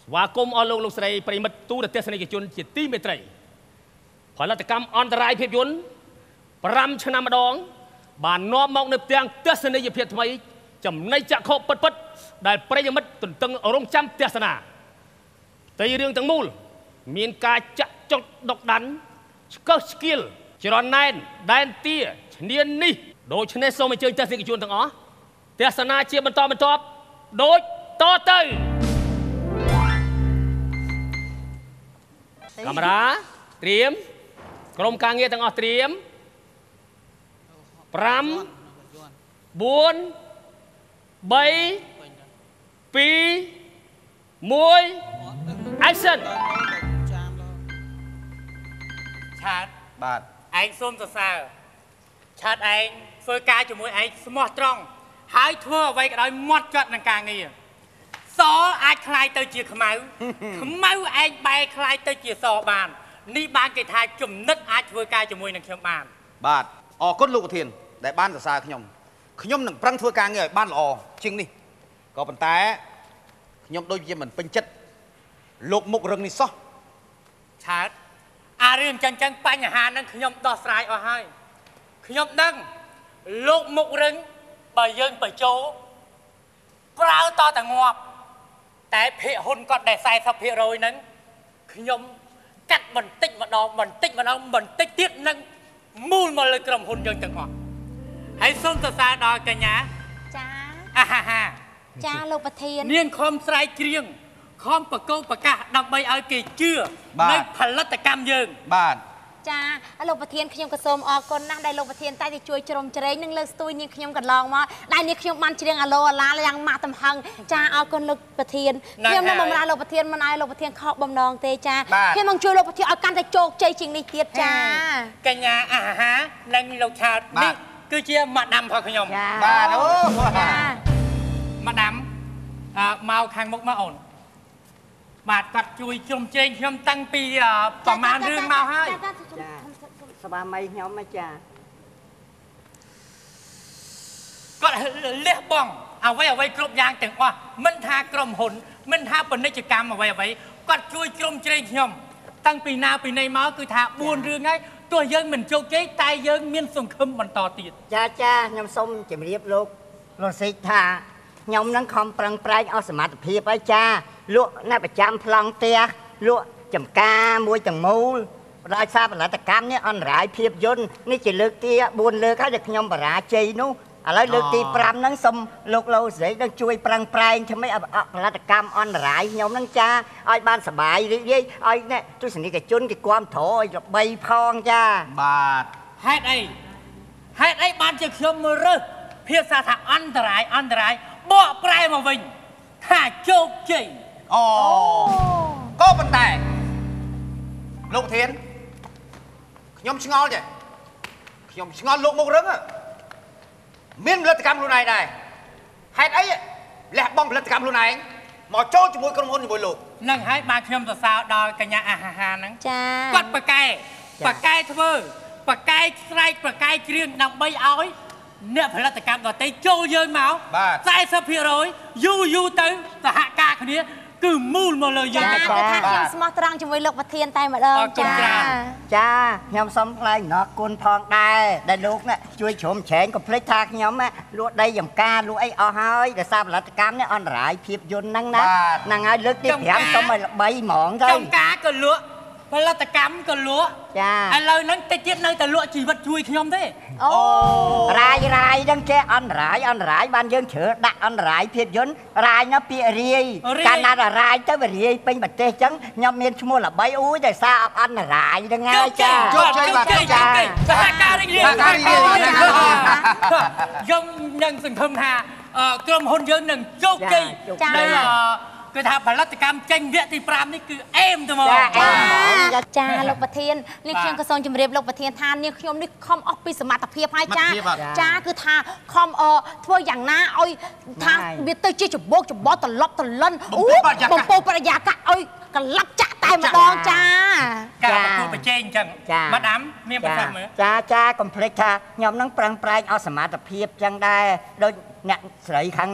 ស្វាគមន៍អស់លោកស្រីប្រិមិត្តទូរទស្សនិកជនជាទីមេត្រីផលិតកម្មអន្តរាយភាពយន្ត5ឆ្នាំម្ដងបាននាំមកនៅផ្ទាំងទស្សនីយភាពថ្មីចំណៃចក្ខុពិតដែលប្រិយមិត្តទន្ទឹងរង់ចាំទស្សនាតែរឿងទាំងមូលមានការចាក់ចុចដុកដាន់ឆ្កឹះឆ្កៀលច្រណែនដែនទាឈ្នាននេះដូច្នេះសូមអញ្ជើញទស្សនិកជនទាំងអស់ទស្សនាជាបន្តបន្ទាប់ដូចតទៅកាមេរ៉ាត្រៀមក្រុមការងារទាំងអស់ត្រៀម5 4 3 2 1 action ឆាតបាទឯងសូមសរសើរឆាតឯងធ្វើការជាមួយឯងស្មោះត្រង់ហើយធ្វើអ្វីក៏ដោយម៉ត់ចត់នឹងការងារសអាចคล้ายទៅជាខ្មៅខ្មៅឯងបែរคล้ายទៅជាសបាននេះបានគេថាចំណិតអាចធ្វើការជាមួយនឹងខ្ញុំបានបាទអរគុណលោកប្រធានដែលបានសរសើរខ្ញុំនឹងប្រឹងធ្វើការងារឲ្យបានល្អជាងនេះក៏ប៉ុន្តែខ្ញុំដូចជាមិនពេញចិត្តលោកមុខរឹងនេះសោះឆាតអារឿងចឹងបញ្ហាហ្នឹងខ្ញុំដោះស្រាយអស់ហើយខ្ញុំដឹងលោកមុខរឹងបើយើងបញ្ចូលប្រើតតែងាប់តែភាគហ៊ុនគាត់ដែល 40% ហ្នឹងខ្ញុំកាត់បន្តិចម្ដងបន្តិចទៀតនឹងមូលមកលើក្រុមហ៊ុនយើងទាំងអស់ហើយសូមសរសើរដល់កញ្ញាចាអាហាហាចាលោកប្រធាននាងខំស្រែកច្រៀងខំប្រកោប្រកាសដើម្បីឲ្យគេជឿនៅផលិតកម្មយើងបាទចាលោកប្រធានខ្ញុំក៏សូមអរគុណណាស់ដែលលោកប្រធានតែជួយជ្រោមជ្រែងនិងលើកស្ទួយនាងខ្ញុំកន្លងមកដែលនាងខ្ញុំបានច្រៀងអាឡូអាឡាយ៉ាងម៉ាក់តំហឹងចាអរគុណលោកប្រធានខ្ញុំនឹងបម្រើលោកប្រធានមិនឲ្យលោកប្រធានខកបំណងទេចាខ្ញុំនឹងជួយលោកប្រធានឲ្យកាន់តែជោគជ័យជាងនេះទៀតចាកញ្ញាអាហានិងលោកឆាតនេះគឺជាម៉ាដាំរបស់ខ្ញុំបាទអូម៉ាដាំមកខាងមុខមកអូនបាទគាត់ជួយជ្រោមជ្រែងខ្ញុំតាំងពីប្រមាណរឿងមកហើយចាសបាមីខ្ញុំមកចាគាត់លះបង់អ្វីគ្រប់យ៉ាងទាំងអស់មិនថាក្រុមហ៊ុនមិនថាពាណិជ្ជកម្មអ្វីគាត់ជួយជ្រោមជ្រែងខ្ញុំតាំងពីណាពីណីមកគឺថា4រឿងហើយទោះយើងមិនជោគជ័យតែយើងមានសង្ឃឹមបន្តទៀតចាខ្ញុំសូមជម្រាបលោកសិទ្ធថាខ្ញុំនឹងខំប្រឹងប្រែងអស់សមត្ថភាពហើយចាលក់នៅប្រចាំប្លង់ផ្ទះលក់ចំការមួយទាំងមូលដោយសារផលិតកម្មនេះអន្តរាយភាពយន្តនេះជាលើកទី4លើកហើយដែលខ្ញុំបរាជ័យនោះឥឡូវលើកទី5ហ្នឹងសូមលោកលោកស្រីនឹងជួយប្រឹងប្រែងធ្វើម៉េចផលិតកម្មអន្តរាយខ្ញុំហ្នឹងចាឲ្យបានសบายរីករាយឲ្យអ្នកទស្សនិកជនគេគាំទ្រឲ្យល្បីផងចាបាទហេតុអីបានជាខ្ញុំមើលរើសភាសាថាអន្តរាយបកប្រែមកវិញថាជោគជ័យអូក៏ប៉ុន្តែលោកប្រធានខ្ញុំឆ្ងល់ចេះខ្ញុំឆ្ងល់លោកមុខរឹងមានផលិតកម្មខ្លួនឯងដែរហេតុអីលះបង់ផលិតកម្មខ្លួនឯងមកចូលជាមួយក្រុមហ៊ុនជាមួយលោកនឹងហើយបានខ្ញុំសរសើរដល់កញ្ញាអាហាហាហ្នឹងចាគាត់ប្រកែធ្វើប្រកែស្រែកប្រកែច្រៀងដើម្បីឲ្យអ្នកផលិតកម្មដទៃចូលយើងមក40% យូរទៅសហការគ្នាគឺមូលមកលើយើងគឺថាខ្ញុំស្មោះត្រង់ជាមួយលោកប្រធានតែម្ដងចាខ្ញុំសូមថ្លែងអំណរគុណផងដែរដែលលោកជួយជ្រោមជ្រែងកុំភ្លេចថាខ្ញុំលក់ដីចំការលក់អីអស់ហើយដោយសារផលិតកម្មនេះអន្តរាយភាពយន្តហ្នឹងណាហ្នឹងហើយលើកទី5សូមឲ្យល្បីហ្មងទៅចំការក៏លក់ផលិតកម្មក៏លក់ចាឥឡូវហ្នឹងតិចទៀតនៅតែលក់ជីវិតជួយខ្ញុំទេអូរាយហ្នឹងចេះអន្តរាយបានយើងជ្រើដាក់អន្តរាយភាពយន្តរាយណាពាក្យរាយកាលណារាយទៅវារាយពេញប្រទេសអញ្ចឹងខ្ញុំមានឈ្មោះល្បីអូយដោយសារអន្តរាយហ្នឹងហើយចាជោគជ័យបាទចាសហការរីករាយយើងនឹងសង្ឃឹមថាក្រុមហ៊ុនយើងនឹងជោគជ័យគឺថាផលិតកម្មចេញវគ្គទី5នេះគឺអេមទៅមកចាលោកប្រធាននេះខ្ញុំក៏សូមជម្រាបលោកប្រធានថានាងខ្ញុំនេះខំអស់ពីសមត្ថភាពហើយចាគឺថាខំធ្វើយ៉ាងណាឲ្យថាវាទៅជាច្បោកច្បល់ត្រឡប់ត្រលិនបំពោបរិយាកាសឲ្យកន្លប់ចាក់តែម្ដងចាការប្រគល់ប្រជែងអញ្ចឹងម៉ាដាមមានប្រសាសន៍មើលចាកុំភ្លេចថាខ្ញុំនឹងប្រឹងប្រែងអស់សមត្ថភាពអញ្ចឹងដែរដូចអ្នកស្រីខាងនេះ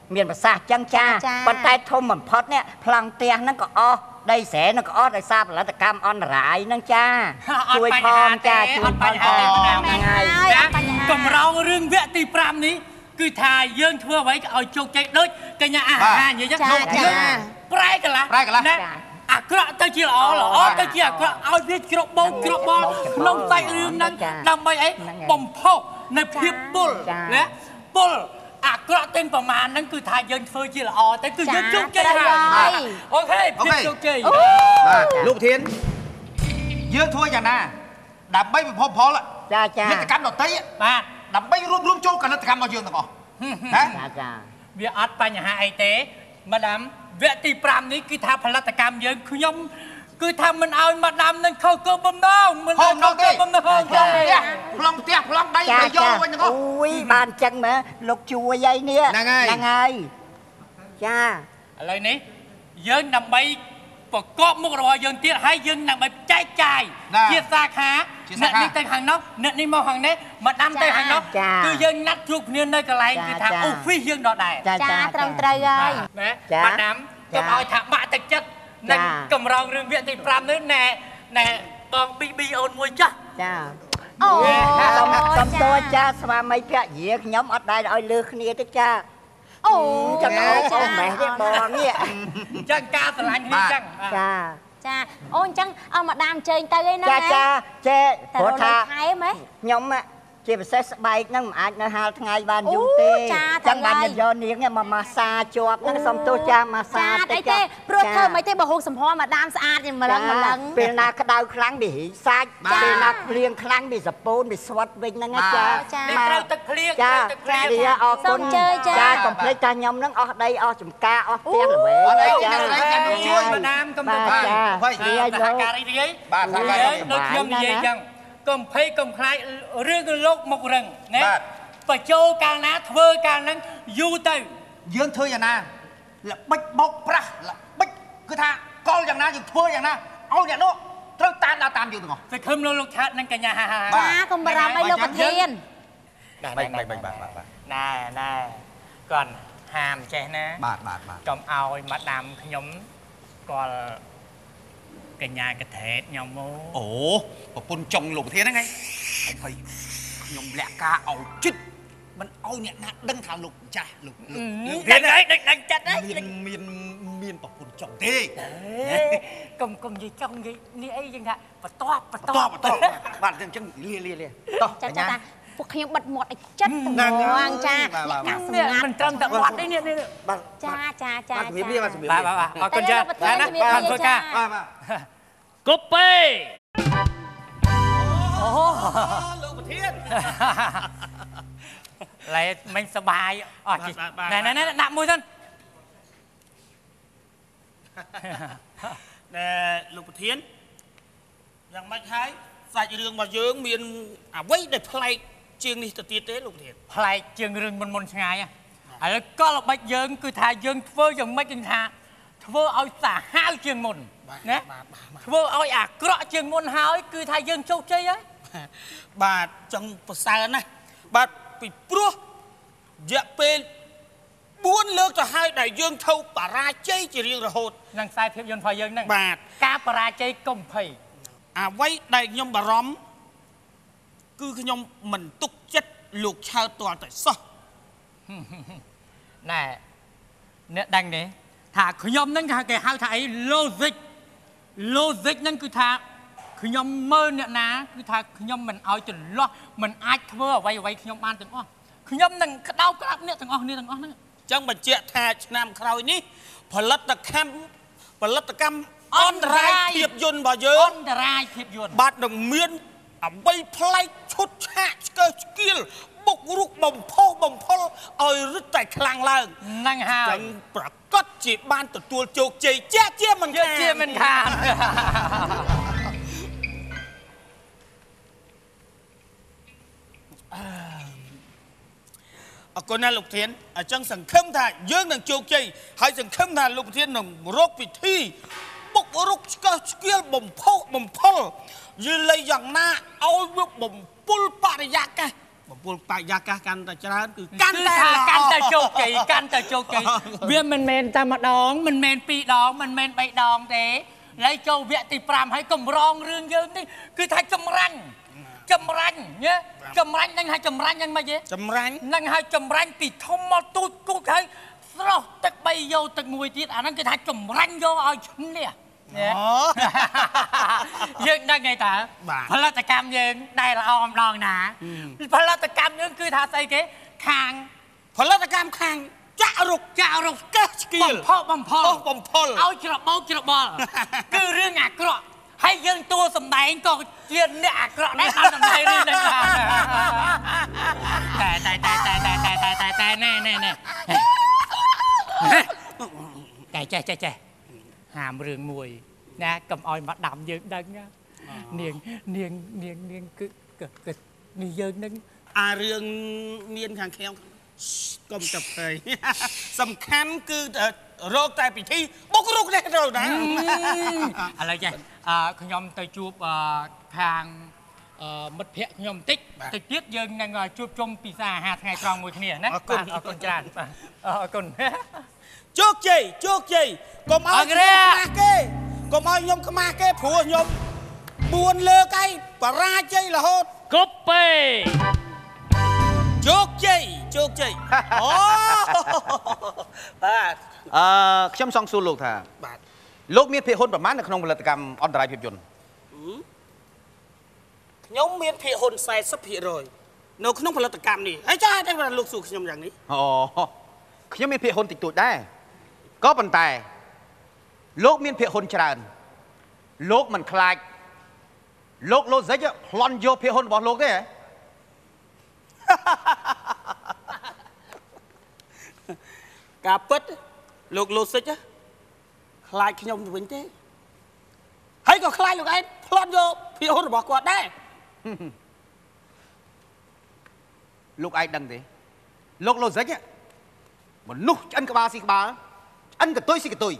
មានប្រសាសន៍ចឹងចាប៉ុន្តែធំបំផុតនេះប្លង់ផ្ទះហ្នឹងក៏អស់ដីស្រែហ្នឹងក៏អស់ដោយសារផលិតកម្មអន្តរាយហ្នឹងចាជួយផងចាជួយផងហ្នឹងហើយកម្រងរឿងវគ្គទី5នេះគឺថាយើងធ្វើអ្វីក៏ឲ្យជោគជ័យដូចកញ្ញាអាហារនិយាយចឹងប្រែកន្លះណាអាក្រក់ទៅជាល្អទៅជាអាក្រក់ឲ្យវាច្របបល់ក្នុងសាច់រឿងហ្នឹងដើម្បីអីបំផុសនៅភាពពុលណាពុលអាក្រក់ទាំងប្រមាណហ្នឹងគឺថាយើងធ្វើជាល្អតែគឺយើងជោគជ័យហើយអូខេភាពជោគជ័យបាទលោកប្រធានយើងធ្វើយ៉ាងណាដើម្បីបំផុសផលចាមាតិកម្មដតីបាទដើម្បីរួមចូលផលិតកម្មរបស់យើងទាំងអស់ណាចាវាអត់បញ្ហាអីទេម៉ាដាមវគ្គទី5នេះគឺថាផលិតកម្មយើងខ្ញុំគឺថាមិនឲ្យម៉ាដាមនឹងខុសគោលបំណងមិនខុសគោលបំណងទេប្លង់ផ្ទះប្លង់ដីទៅយកវិញទាំងអស់អូយបានចឹងមែនលោកជួយអីនេះហ្នឹងហើយចាឥឡូវនេះយើងដើម្បីប្រកបមុខរបស់យើងទៀតហើយយើងដើម្បីចែកចាយជាសាខាអ្នកនេះទៅខាងនោះអ្នកនេះមកខាងនេះមកដាំទៅខាងនោះគឺយើងណាត់ជួបគ្នានៅកន្លែងគឺថាអូហ្វីសយើងដដែលចាត្រឹមត្រូវហើយណាមកដាំកុំឲ្យថាបាក់ទឹកចិត្តនឹងកម្រងរឿងវគ្គទី5នេះណែបងប៊ីប៊ីអូនមួយចាស់ចាអូសុំតួចាស្វាមីភរិយាខ្ញុំអត់ដែលឲ្យលើគ្នាទេចាអូចឹងអូម៉ែទេបងនេះចឹងការស្រឡាញ់នេះចឹងចាអូអញ្ចឹងឲ្យមកដាមជើញទៅឯណាចាចេព្រោះថាខ្ញុំជាពិសេសស្បែកហ្នឹងមិនអាចនៅហាលថ្ងៃបានយូរទេចឹងបានយកនាងមកម៉ាសាជាប់ហ្នឹងសុំទោសចាម៉ាសាតិចទេព្រោះធ្វើមិនទេបើហូបសម្ផស្សមកដាមស្អាតយ៉ាងម្លឹងពេលណាក្តៅខ្លាំងវារីសាច់ពេលណាភ្លៀងខ្លាំងវាសពូនវាស្វិតវិញហ្នឹងចាត្រូវទឹកភ្លៀងទឹកភ្លៀងអរគុណចាកុំភ្លេចថាខ្ញុំហ្នឹងអស់ដីអស់ចំការអស់ផ្ទះល្វែងចាជួយម៉ាដាមកុំទៅបាទសហការីរាយបាទសហការីដូចខ្ញុំនិយាយចឹងកុំភ័យកុំខ្លាចរឿងលោកមុខរឹងណាបញ្ចូលកាលណាធ្វើកាលហ្នឹងយូរទៅយើងធ្វើយ៉ាងណាល្បិចបោកប្រាស់ល្បិចគឺថាកលយ៉ាងណាយើងធ្វើយ៉ាងណាឲ្យអ្នកនោះត្រូវតាមដល់តាមយើងទាំងអស់សង្ឃឹមលោកឆាតនិងកញ្ញាហាចាកុំបារម្ភឲ្យលោកប្រធានបាទណែគាត់ហាមចេះណាបាទកុំឲ្យម៉ាដាមខ្ញុំគាត់កញ្ញាកថេតខ្ញុំអូប្រពន្ធចុងលោកប្រធានហ្នឹងហើយខ្ញុំលាក់ការឲ្យចិត្តមិនឲ្យអ្នកណាដឹងថាលោកចាស់លោកធានអីដឹងចិត្តអីមានប្រពន្ធចុងទេកុំនិយាយចង់និយាយនេះអីចឹងថាបន្ទាប់បាទអញ្ចឹងលាតោះចាពួកខ្ញុំបិទមាត់ឲ្យចិត្តហ្នឹងចាអ្នកសម្ងាត់មិនត្រឹមតែមាត់ទេនេះបាទចាបាទជំរាបលាបាទអរគុណចាណាបានធ្វើការបាទគប់ពេអូលោកប្រធានឡែមិញសបាយអស់ណែដាក់មួយសិនណែលោកប្រធានយ៉ាងម៉េចហើយសាច់រឿងរបស់យើងមានអ្វីដែលប្លែកជាងនេះទៅទៀតទេលោកប្រធានប្លែកជាងរឿងមុនឆ្ងាយឥឡូវក៏ល្បិចយើងគឺថាយើងធ្វើយ៉ាងម៉េចគឺថាធ្វើឲ្យសាហាវជាងមុនណាធ្វើឲ្យអាក្រក់ជាងមុនហើយគឺថាយើងជោគជ័យហើយបាទចង់ប្រសើរណាស់បាទពីព្រោះរយៈពេល4លើកទៅហើយដែលយើងធ្វើបរាជ័យជារៀងរហូតនឹងខ្សែភាពយន្តរបស់យើងហ្នឹងបាទការបរាជ័យកុំភ័យអ្វីដែលខ្ញុំបារម្ភគឺខ្ញុំមិនទុកចិត្តលោកឆើតទាល់តែសោះណែអ្នកដឹងទេថាខ្ញុំហ្នឹងគេហៅថាអី logic ហ្នឹងគឺថាខ្ញុំមើលអ្នកណាគឺថាខ្ញុំមិនឲ្យចន្លោះមិនអាចធ្វើអ្វីខ្ញុំបានទាំងអស់ខ្ញុំនឹងក្តោបក្តាប់អ្នកទាំងអស់ហ្នឹងអញ្ចឹងបញ្ជាក់ថាឆ្នាំក្រោយនេះផលិតកម្មអន្តរាយភាពយន្តរបស់យើងអន្តរាយភាពយន្តបាទនឹងមានអ្វីប្លែកឈុតឆាកស្កើស្គៀលបុករុកបំផុសឲ្យរឹតតែខ្លាំងឡើងហ្នឹងហើយចឹងប្រកាសជាបានទទួលជោគជ័យជាមិនខានអរគុណណាស់លោកប្រធានអញ្ចឹងសង្ឃឹមថាយើងនឹងជោគជ័យហើយសង្ឃឹមថាលោកប្រធាននឹងរកវិធីបុករុកស្កើស្គៀលបំផុសយល់យ៉ាងណាឲ្យវាបំពុលបរិយាកាសបំពុលបរិយាកាសកាន់តែច្រើនគឺកាន់តែជោគជ័យវាមិនមែនតែម្ដងមិនមែន2 ដងមិនមែន3 ដងទេហើយចូលវគ្គទី5ហើយកម្រងរឿងយើងនេះគឺថាចម្រាញ់ចម្រាញ់នឹងហើយចម្រាញ់យ៉ាងម៉េចទេចម្រាញ់នឹងហើយចម្រាញ់ពីធំមកទូចគូចហើយស្រស់ទឹក3យកទឹក1ទៀតអាហ្នឹងគឺថាចម្រាញ់យកឲ្យឈ្នះយើងដឹងឯតាផលិតកម្មយើងដែលល្អម្ដងណាផលិតកម្មយើងគឺថាស្អីគេខាងផលិតកម្មខាងចាក់រុកកេះស្គីលបំផុលឲ្យច្របោកច្របល់គឺរឿងអាក្រក់ហើយយើងតួសម្ដែងក៏ជាអ្នកអាក្រក់ដែរបានសម្ដែងរឿងហ្នឹងតែណែចេះហាមរឿងមួយណាកុំឲ្យមកដាំយើងដឹងនាងគឺនេះយើងនឹងអារឿងមានខាងខ្ញុំកុំទៅព្រៃសំខាន់គឺរកតែពិធីបុករុកនេះទៅណាឥឡូវចេះខ្ញុំទៅជួបខាងមិត្តភ័ក្ដិខ្ញុំបន្តិចទៀតយើងនឹងជួបជុំពិសាអាហារថ្ងៃត្រង់មួយគ្នាណាបាទអរគុណច្រើនបាទអរគុណជោគជ័យ កុំឲ្យខ្ញុំខ្មាស់គេព្រោះខ្ញុំ4លើកឯងបរាជ័យរហូតគ្រប់ពេលជោគជ័យអូបាទខ្ញុំសង្សួរលោកថាបាទលោកមានភាគហ៊ុនប្រមាណនៅក្នុងផលិតកម្មអន្តរភាពយន្តខ្ញុំមានភាគហ៊ុន 40% នៅក្នុងផលិតកម្មនេះហើយចាតែលោកសួរខ្ញុំយ៉ាងនេះខ្ញុំមានភាគហ៊ុនតិចតួចដែរក៏ប៉ុន្តែលោកមានភាគហ៊ុនច្រើនលោកមិនខ្លាចលោកឡូហ្សិចប្លន់យកភាគហ៊ុនរបស់លោកទេការពិតលោកឡូហ្សិចខ្លាចខ្ញុំទៅវិញទេហើយក៏ខ្លាចលោកឯងប្លន់យកភាគហ៊ុនរបស់គាត់ដែរលោកឯងដឹងទេលោកឡូហ្សិចមនុស្សឆ្អិនក្បាលស៊ីក្បាលឆ្អិនកតុយស៊ីកតុយ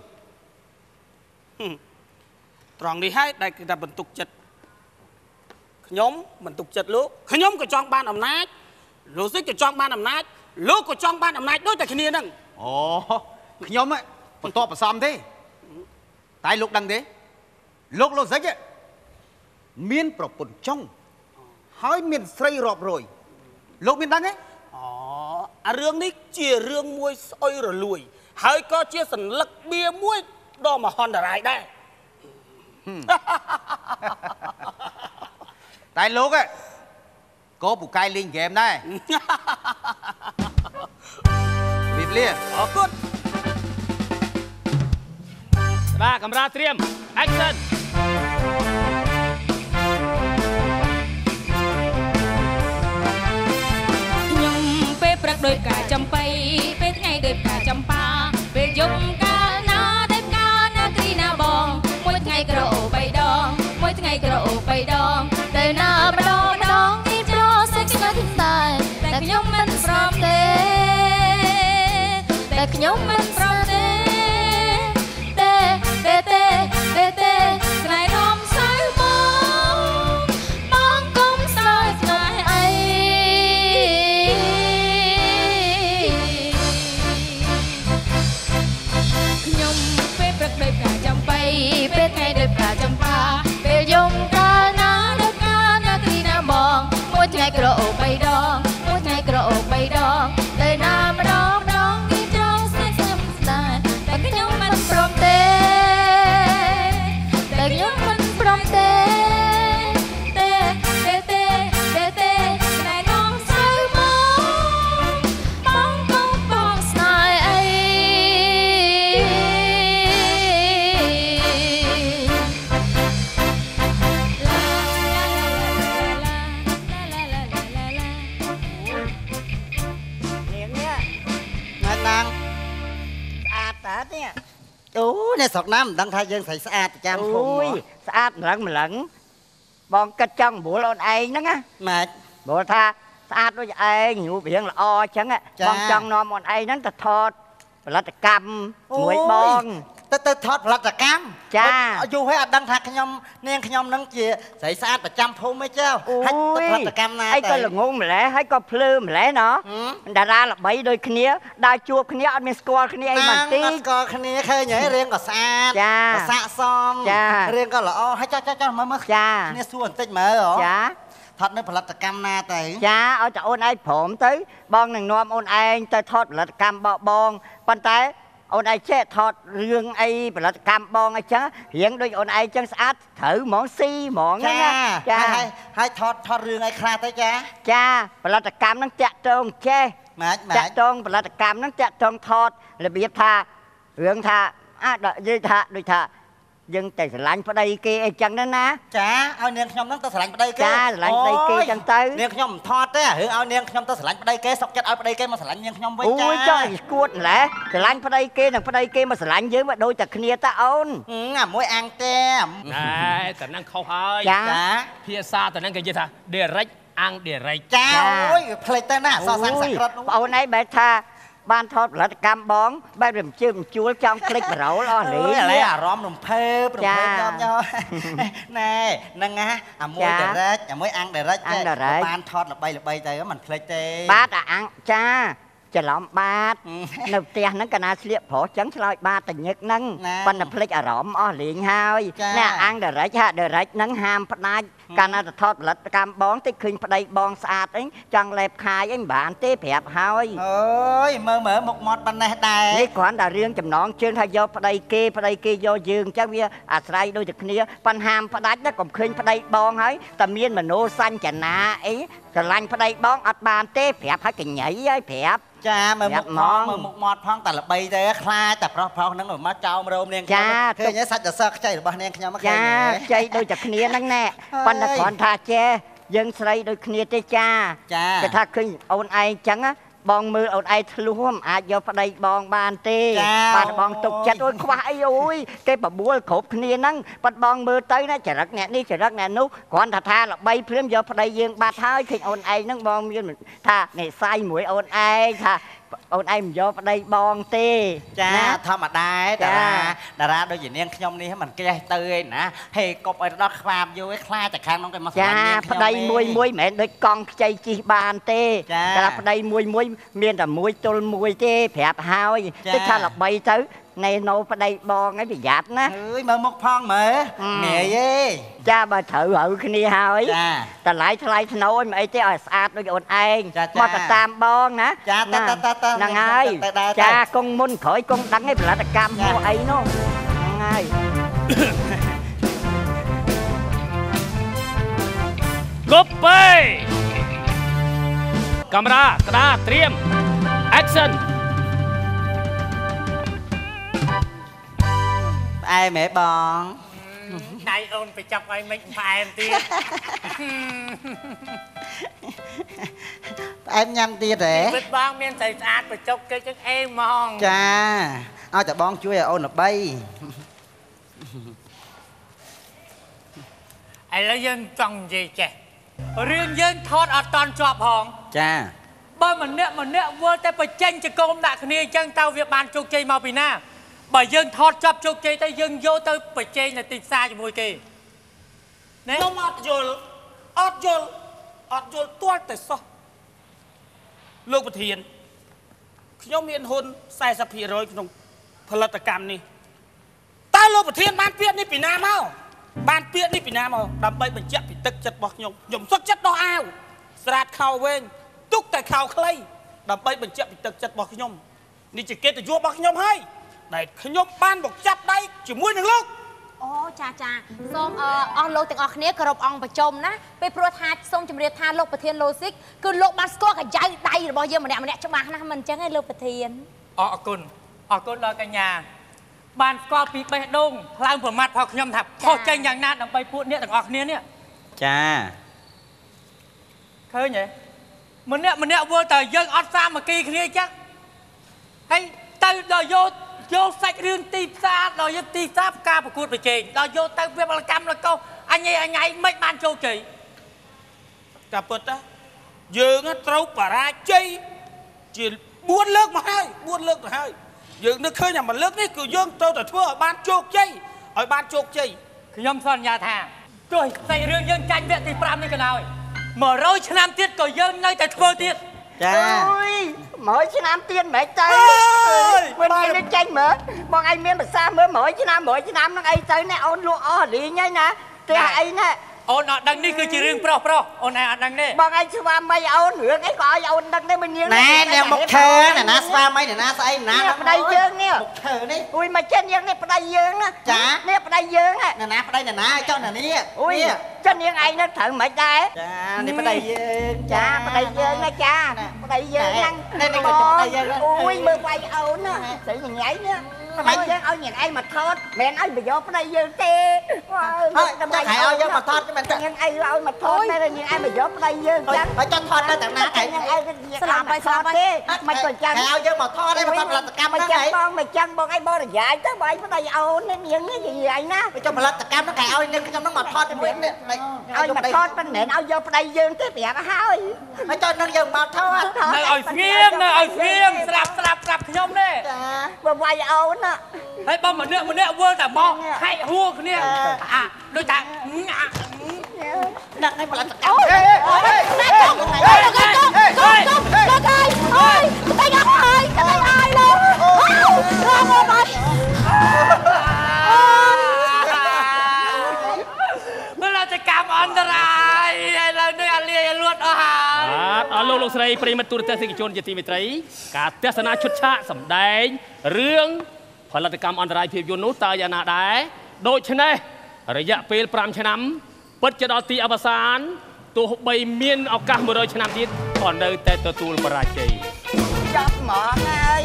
ត្រង់នេះហើយដែលគេថាបន្ទុកចិត្តខ្ញុំបន្ទុកចិត្តលោកខ្ញុំក៏ចង់បានអំណាចលោកសិចក៏ចង់បានអំណាចលោកក៏ចង់បានអំណាចដូចតែគ្នាហ្នឹងខ្ញុំបន្ទាប់បន្សំទេតែលោកដឹងទេលោកឡូហ្សិចមានប្រពន្ធចុងហើយមានស្រីរាប់រយលោកមានដឹងទេអារឿងនេះជារឿងមួយស្អុយរលួយហើយក៏ជាសញ្ញាបៀមួយដ៏មហន្តរាយដែរតែលោកក៏ពូកែលេងហ្គេមដែរវិបលាអរគុណកាមេរ៉ាត្រៀម action ខ្ញុំពេលព្រឹកដោយការចំបៃពេលថ្ងៃដោយការចំប៉ាពេលយប់កាលណាដែលកាលណាគ្រីណាបងមួយថ្ងៃក្រអូ3 ដងមួយថ្ងៃក្រអូ3 ដងទៅណាម្ដងទីប្រសិទ្ធស្គតែខ្ញុំមិនព្រមទេស្នេហ៍នំសៅបងកុំសើចស្នេហ៍អីខ្ញុំពេលព្រឹកដោយការចំបៃពេលថ្ងៃដោយការចំប៉ាពេលយំកាលណាដោយកាលណាគ្រីណាបងមួយថ្ងៃក្រអូ3 ដងមួយថ្ងៃក្រអូ3 ដងទៅណាម្ដងគេចង់ស្នេហ៍ស្នេហ៍តែខ្ញុំមិនព្រមទេនេះស្រុកណាមិនដឹងថាយើងស្រីស្អាតប្រចាំភូមិស្អាតម្លឹងបងគិតចង់ប្រួលអូនឯងហ្នឹងណាម៉េចព្រោះថាស្អាតដូចឯងរូបរាងល្អអញ្ចឹងបងចង់នាំអូនឯងហ្នឹងទៅថតផលិតកម្មជាមួយបងទៅថតផលិតកម្មចាយូរហើយអត់ដឹងថាខ្ញុំនាងខ្ញុំនឹងជាស្រីស្អាតប្រចាំភូមិឯចៅហើយទៅផលិតកម្មណាទៅអីក៏ល្ងងម្លេះហើយក៏ភ្លើម្លេះណោះតារាល្បីដូចគ្នាដើរជួបគ្នាអត់មានស្គាល់គ្នាអីបន្តិចស្គាល់គ្នាឃើញហើយរៀងក៏ស្អាតក៏ស័កសមរៀងក៏ល្អហើយចុះមើលគ្នាសួរបន្តិចមើលចាថតនៅផលិតកម្មណាទៅចាឲ្យតែអូនឯងព្រមទៅបងនឹងនាំអូនឯងទៅថតផលិតកម្មបោកបងប៉ុន្តែអូនឯងចេះថតរឿងអីផលិតកម្មបងអីចឹងរៀងដូចអូនឯងចឹងស្អាតត្រូវហ្មងស៊ីហ្មងណាចាហើយថតរឿងអីខ្លះទៅចាផលិតកម្មហ្នឹងតាក់ទងចេះតាក់ទងផលិតកម្មហ្នឹងតាក់ទងថតរបៀបថារឿងថានិយាយថាដូចថាយើងតែស្រឡាញ់ប្តីគេអីចឹងណាចាឲ្យនាងខ្ញុំហ្នឹងទៅស្រឡាញ់ប្តីគេចាស្រឡាញ់ប្តីគេចឹងទៅនាងខ្ញុំមិនថតទេរឿងឲ្យនាងខ្ញុំទៅស្រឡាញ់ប្តីគេសុកចិត្តឲ្យប្តីគេមកស្រឡាញ់នាងខ្ញុំវិញចាអូយចុះស្គួតម្ល៉េះស្រឡាញ់ប្តីគេនិងប្តីគេមកស្រឡាញ់យើងមកដូចតែគ្នាតាអូនអាមួយអាំងទេណែតែនឹងខុសហើយចាភាសាតែនឹងគេនិយាយថា direct អាំង direct ចាអូយផ្លេចទៅណាសរស័ក្តិសក្រិតបងអូនឯងបែរថាបានថតផលិតកម្មបងបែបរំជើបរំជួលចង់คลิกប្រូលអស់នេះឥឡូវអារម្មណ៍រំភើបខ្ញុំញ៉ោណែហ្នឹងណាអាមួយ direct អាមួយអាំង direct បានថតល្បីទៅមិនភ្លេចទេបាទអាំងចាច្រឡំបាទនៅផ្ទះហ្នឹងកណាស្លៀកប្រុសចឹងឆ្លើយបាទតញឹកហ្នឹងប៉ុន្តែភ្លេចអារម្មណ៍អស់លេងហើយណែអាំង direct ហ្នឹងហាមផ្ដាច់កាលណាទៅថតផលិតកម្មបងតិចឃើញប្តីបងស្អាតអីចង់លេបខាយអីមិនបានទេប្រាប់ហើយអើយមើលមុខមាត់ប៉ុណ្ណេះដែរនេះគ្រាន់តែរឿងចំណងជើងថាយកប្តីគេយកយើងអញ្ចឹងវាអាស្រ័យដូចតែគ្នាប៉ុន្តែហាមផ្ដាច់ណាកុំឃើញប្តីបងហើយតែមានមโนសញ្ចនាអីស្រឡាញ់ប្តីបងអត់បានទេប្រាប់ឲ្យកញ្ញៃហើយប្រាប់ចាមើលមុខមាត់ផងតែល្បីទៅខ្លាចតែប្រុសហ្នឹងមកចោមរោមនាងខ្ញុំឃើញសាច់សសើខ្ចីរបស់នាងខ្ញុំចាខ្ចីដូចតែគ្នាហ្នឹងណែប៉ុន្តែគ្រាន់ថាចេះយើងស្រីដូចគ្នាទេចាគេថាឃើញអូនឯងចឹងបងមើលអូនឯងធ្លុះអាចយកប្តីបងបានទេបានបងទុកចិត្តអូយខ្វះអីអូយគេបបួលគ្រប់គ្នាហ្នឹងប៉ាត់បងមើលទៅណាចរិតអ្នកនេះចរិតអ្នកនោះគ្រាន់ថាល្បីព្រាមយកប្តីយើងបាត់ហើយឃើញអូនឯងហ្នឹងបងមានថានិស័យមួយអូនឯងថាអូនឯងមិនយកប្តីបងទេចាធម្មតាតារាដូចជានាងខ្ញុំនេះមិនចេះទៅឯណាហេកប់ឲ្យដល់ខ្វាបយូរឯខ្លាចតែខាងនោះគេមកស្លាញ់នាងខ្ញុំប្តីមួយមិនមែនដូចកង់ខ្ចីជីសបានទេតែប្តីមួយមានតែមួយទល់មួយទេប្រាប់ហើយគេថាល្បីទៅណែណូប្តីបងឯងប្រយ័ត្នណាអើយមើលមុខផងមើលងាយទេចាបើត្រូវហៅគ្នាហើយតម្លៃថ្លៃធ្នូមិនអីទេឲ្យស្អាតដូចអូនឯងមកទៅតាមបងណាចាហ្នឹងហើយចាគង់មុនក្រោយគង់ដឹងឯផលិតកម្មមកអីនោះហ្នឹងហើយគប់ពេកាមេរ៉ាក្តារត្រៀម action ផ្អែមហ៎បងដៃអូនទៅចាប់ឲ្យមិនផ្អែមទៀតផ្អែមញ៉ាំទៀតហ៎ពិតបងមានស្រីស្អាតបញ្ចុកគេចឹងអេហ្មងចាឲ្យតែបងជួយឲ្យអូនល្បីឥឡូវយើងចង់និយាយចេះរឿងយើងថតអត់តន់ជាប់ហងចាបើម្នាក់វិលតែបញ្ចេញចកុំដាក់គ្នាអញ្ចឹងតើវាបានជោគជ័យមកពីណាបើយើងថតចប់ជោគជ័យទៅយើងយកទៅបញ្ចេញនៅទីផ្សារជាមួយគេណែខ្ញុំអត់យល់ទាល់តែសោះលោកប្រធានខ្ញុំមានហ៊ុន 40% ក្នុងផលិតកម្មនេះតើលោកប្រធានបានពាក្យនេះពីណាមកដើម្បីបញ្ជាក់ពីទឹកចិត្តរបស់ខ្ញុំសុខចិត្តដោះអាវស្រាតខោវែងទុកតែខោខ្លីដើម្បីបញ្ជាក់ពីទឹកចិត្តរបស់ខ្ញុំនេះជាកិត្តិយសរបស់ខ្ញុំហើយដែលខ្ញុំបានមកចាប់ដៃជាមួយនឹងលោកអូចាសូមអស់លោកទាំងអស់គ្នាគោរពអង្គប្រជុំណាពេលព្រោះថាសូមជម្រាបថាលោកប្រធានឡូស៊ីកគឺលោកបានស្គាល់កញ្ចៅដៃរបស់យើងម្នាក់ច្បាស់ណាស់មិនអញ្ចឹងឯងលោកប្រធានអរគុណដល់កញ្ញាបានស្គាល់ពីបេះដូងថ្លើមប្រមាថផងខ្ញុំថាខុសចេញយ៉ាងណាដើម្បីពួកអ្នកទាំងអស់គ្នានេះចាឃើញទេម្នាក់វល់តែយើងអត់សាមគ្គីគ្នាចឹងហើយទៅដល់យកសាច់រឿងទីផ្សារដល់យកទីផ្សារការប្រកួតប្រជែងដល់យកទៅវាបលកម្មលកោអញឯងមិនបានជោគជ័យតែពិតណាយើងត្រូវបរាជ័យជា4លើកមកហើយយើងនឹកឃើញតែមួយលើកនេះគឺយើងត្រូវតែធ្វើឲ្យបានជោគជ័យឲ្យបានជោគជ័យខ្ញុំសន្យាថាទោះតែរឿងយើងចាញ់វគ្គទី5នេះក៏ដោយ100ឆ្នាំទៀតក៏យើងនៅតែធ្វើទៀតចាអូយ100ឆ្នាំទៀតមិនទៅវិញនេះចេញមើលបងឯងមានភាសាមើល100ឆ្នាំហ្នឹងអីទៅណែអូនលក់អស់រីងហើយណាផ្ទះអីណែអូនអត់ដឹងនេះគឺជារឿងប្រុសអូនឯងអត់ដឹងទេបងឯងស្វាមីអូនរឿងអីក៏ឲ្យអូនដឹងដែរមិននាងណែនាងមកឈើណាណាស្វាមីណាស្អីណាប្តីយើងនេះមកឈើនេះអូយមកចិនយើងនេះប្តីយើងណាចានេះប្តីយើងណាណាប្តីណាចុះណានេះអូយចិននាងឯងនឹងត្រូវមិនដែរចានេះប្តីយើងចាប្តីយើងណាចាប្តីយើងហ្នឹងនេះមកចុះប្តីយើងអូយមើលវាយអូនណាស្រីញ៉ៃនេះប្តីយើងឲ្យញ៉ៃឯងមកថតមិនឲ្យប្រយោជន៍ប្តីយើងទេហើយតែឲ្យយកមកថតមិនញ៉ៃឯងឲ្យមកថតតែញ៉ៃឯងប្រយោជន៍ប្តីយើងចឹងហើយចង់ថតនៅតាណាឯងស្លាប់ហើយស្លាប់ទេមិនក៏ចឹងឲ្យយកមកថតឲ្យមកថតផលិតកម្មមិនហ្នឹងចឹងឯងបងមិនចឹងបងឯងបរិយាយទៅបងឯងប្តីអូននេះនាងនេះនិយាយណាចុះផលិតកម្មហ្នឹងគេឲ្យនឹងខ្ញុំហ្នឹងមកថតជាមួយនេះឲ្យមកថតមិនមែនឲ្យយកប្តីយើងទេប្រាប់ហើយហើយចុះនឹងយើងមកថតនៅឲ្យស្ងៀមស្រាប់ខ្ញុំទេចាបើវាយអូនណាហើយបើម្នាក់វើតែមកហែកហួរគ្នាអាដូចថាដាក់ឲ្យផលិតកម្មអូយផលិតកម្មអន្តរាយហើយឡើងដូចអាលាយលួតអស់ហើយបាទអរលោកស្រីប្រិមត្តទូរទស្សនិកជនជាទីមេត្រីការទស្សនាឈុតឆាកសម្ដែងរឿងផលិតកម្មអន្តរាយភាពយន្តនោះតើយ៉ាងណាដែរដូច្នេះរយៈពេល5ឆ្នាំពិតជាដល់ទីអវសានទោះបីមានឱកាស100ឆ្នាំទៀតក៏នៅតែទទួលបរាជ័យចាប់ហ្មងហើយ